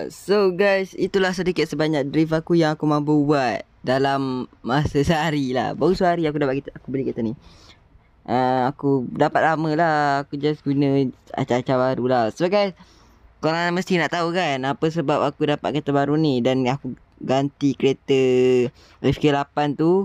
So guys, itulah sedikit sebanyak drift aku yang aku mampu buat dalam masa sehari lah. Baru sehari aku dapat aku beli kereta ni. Aku dapat lama lah. Aku just guna acah-acah baru lah. So guys, korang mesti nak tahu kan apa sebab aku dapat kereta baru ni. Dan aku ganti kereta FK8 tu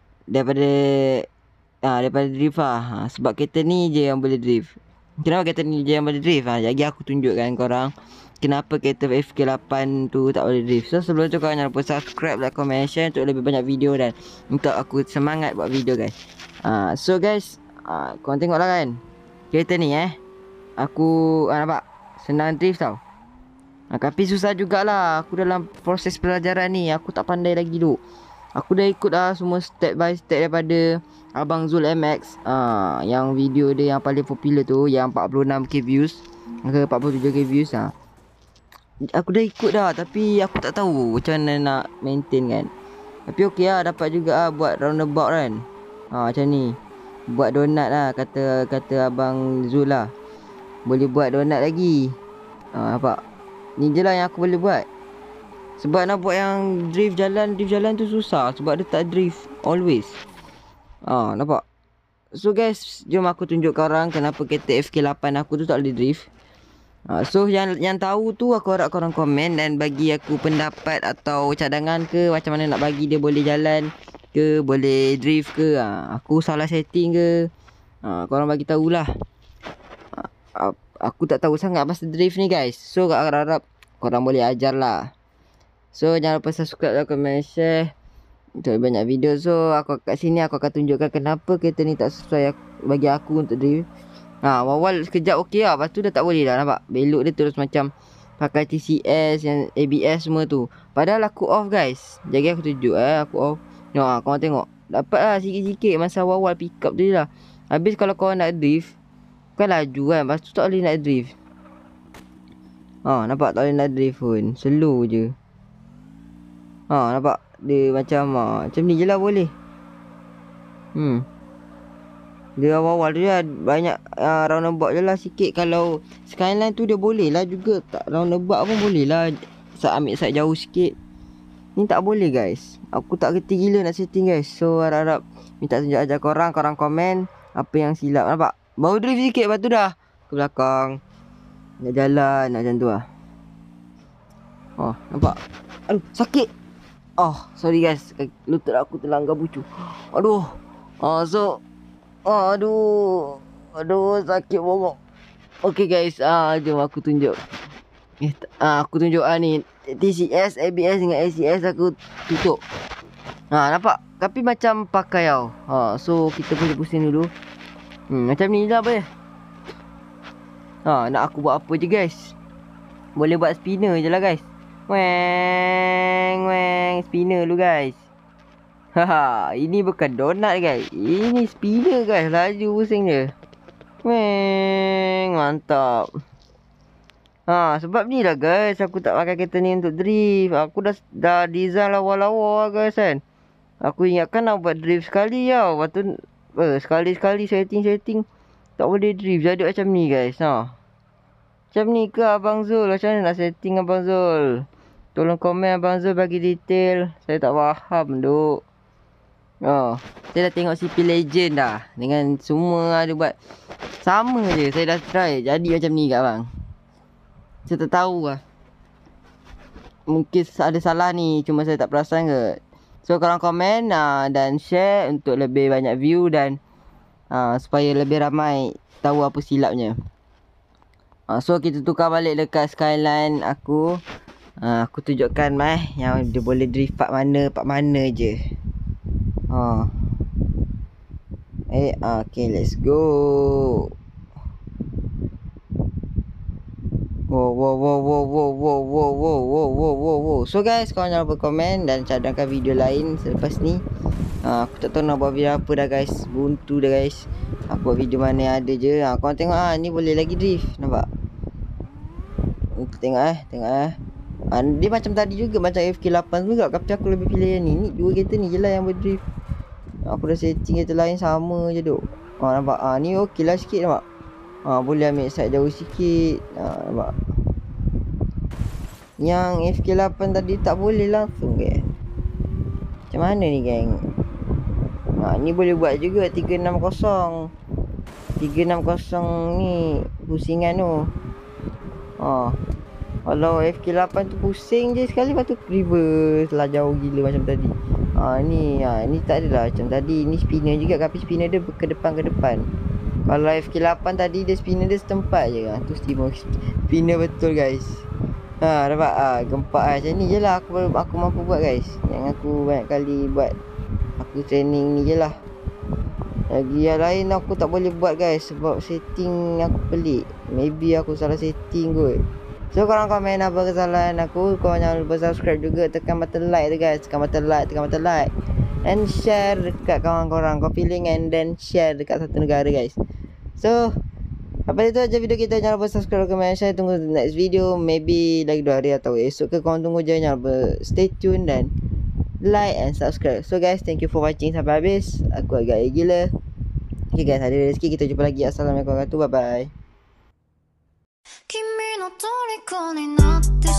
daripada drift lah. Sebab kereta ni je yang boleh drift. Kenapa kereta ni je yang boleh drift? Jadi aku tunjukkan korang kenapa kereta FK8 tu tak boleh drift. So sebelum tu korang jangan lupa subscribe, like, comment, share untuk lebih banyak video dan untuk aku semangat buat video guys. So guys, korang tengok lah kan kereta ni aku nampak senang drift tau. Tapi susah jugalah. Aku dalam proses pelajaran ni, aku tak pandai lagi duk. Aku dah ikut lah semua step by step daripada Abang Zul MX. Yang video dia yang paling popular tu, yang 46k views ke 47k views. Aku dah ikut dah, tapi aku tak tahu macam mana nak maintain kan. Tapi okey lah, dapat juga buat roundabout kan. Macam ni. Buat donat lah, kata Abang Zul lah. Boleh buat donat lagi. Nampak? Ni je lah yang aku boleh buat. Sebab nak buat yang drift jalan tu susah. Sebab dia tak drift always. Nampak? So guys, jom aku tunjuk korang kenapa kereta FK8 aku tu tak boleh drift. So yang tahu tu aku harap korang komen dan bagi aku pendapat atau cadangan ke macam mana nak bagi dia boleh jalan ke, boleh drift ke, aku salah setting ke. Korang bagi tahulah. Aku tak tahu sangat pasal drift ni guys. So aku harap korang boleh ajar lah. So jangan lupa subscribe, like, comment, share untuk banyak video. So kat sini aku akan tunjukkan kenapa kereta ni tak sesuai bagi aku untuk drift. Awal sekejap okey lah. Lepas tu dah tak boleh dah, nampak? Belok dia terus macam pakai TCS, yang ABS semua tu. Padahal aku off guys. Jadi aku tunjuk aku off. Korang tengok. Dapat lah sikit-sikit masa awal pick up tu je lah. Habis kalau korang nak drift, kan laju kan. Lepas tu tak boleh nak drift. Nampak tak boleh nak drift pun. Slow je. Nampak? Dia macam ni je lah boleh. Dia awal-awal tu lah banyak roundabout je lah sikit. Kalau Skyline tu dia boleh lah juga. Tak roundabout pun boleh lah. Ambil side jauh sikit. Ni tak boleh guys. Aku tak kerti gila nak setting guys. So harap-harap minta tunjuk ajar korang. Korang komen apa yang silap. Nampak? Baru drift sikit lepas tu dah ke belakang. Nak jalan macam tu lah. Nampak? Aduh sakit. Sorry guys. Lutut aku terlanggar bucu. Aduh. Aduh sakit bongok. Okay guys, jom aku tunjuk. Aku tunjuk ni TCS, ABS dengan ACS aku tutup. Nampak? Tapi macam pakai tau. So kita boleh pusing dulu. Macam ni lah boleh. Nak aku buat apa je guys. Boleh buat spinner je lah guys. Weng spinner dulu guys. Ini bukan donat guys. Ini spinner guys. Laju pusing dia. Mantap. Sebab ni lah guys aku tak pakai kereta ni untuk drift. Aku dah design lawa-lawa guys kan. Aku ingatkan nak buat drift sekali tau. Lepas tu sekali-sekali setting tak boleh drift. Jadi macam ni guys. Macam ni ke Abang Zul? Macam mana nak setting Abang Zul? Tolong komen Abang Zul bagi detail. Saya tak faham duk. Saya dah tengok CP Legend dah. Dengan semua ada buat sama je. Saya dah try jadi macam ni kat abang. Saya tak tahu lah. Mungkin ada salah ni. Cuma saya tak perasan ke. So korang komen dan share untuk lebih banyak view. Dan supaya lebih ramai tahu apa silapnya. So kita tukar balik dekat Skyline aku. Aku tunjukkan yang dia boleh drift part mana je. Okay, let's go. Wow. So guys, korang jangan lupa komen dan cadangkan video lain selepas ni. Aku tak tahu nak buat video apa dah guys. Buntu dah guys. Aku buat video mana yang ada je. Korang tengok ni boleh lagi drift. Nampak? Tengok dia macam tadi juga, macam FK8 juga. Tapi aku lebih pilih yang ni. Ni dua kereta ni je lah yang berdrift. Aku dah setting kereta lain sama je duk. Nampak? Ni okey lah sikit nampak? Boleh ambil side jauh sikit. Nampak? Yang FK8 tadi tak boleh langsung ke? Macam mana ni geng? Ni boleh buat juga 360. 360 ni pusingan tu. Kalau FK8 tu pusing je sekali, lepas tu reverse lah jauh gila macam tadi. Ni tak adalah macam tadi. Ni spinner juga, tapi spinner dia ke depan. Kalau FK8 tadi dia spinner dia setempat je. Tu spinner betul guys. Dapat gempak macam ni je lah aku mampu buat guys. Yang aku banyak kali buat. Aku training ni je lah. Lagi yang lain aku tak boleh buat guys, sebab setting aku pelik. Maybe aku salah setting kot. So korang komen apa kesalahan aku. Korang jangan lupa subscribe juga. Tekan button like tu guys. Tekan button like. And share dekat kawan korang. Copy link and then share dekat satu negara guys. So apa itu aja video kita. Jangan lupa subscribe, comment, share. Tunggu next video. Maybe lagi 2 hari atau esok ke. Korang tunggu je. Jangan lupa stay tune dan like and subscribe. So guys, thank you for watching sampai habis. Aku agak gila. Okay guys, ada rezeki kita jumpa lagi. Assalamualaikum warahmatullahi wabarakatuh. Bye bye.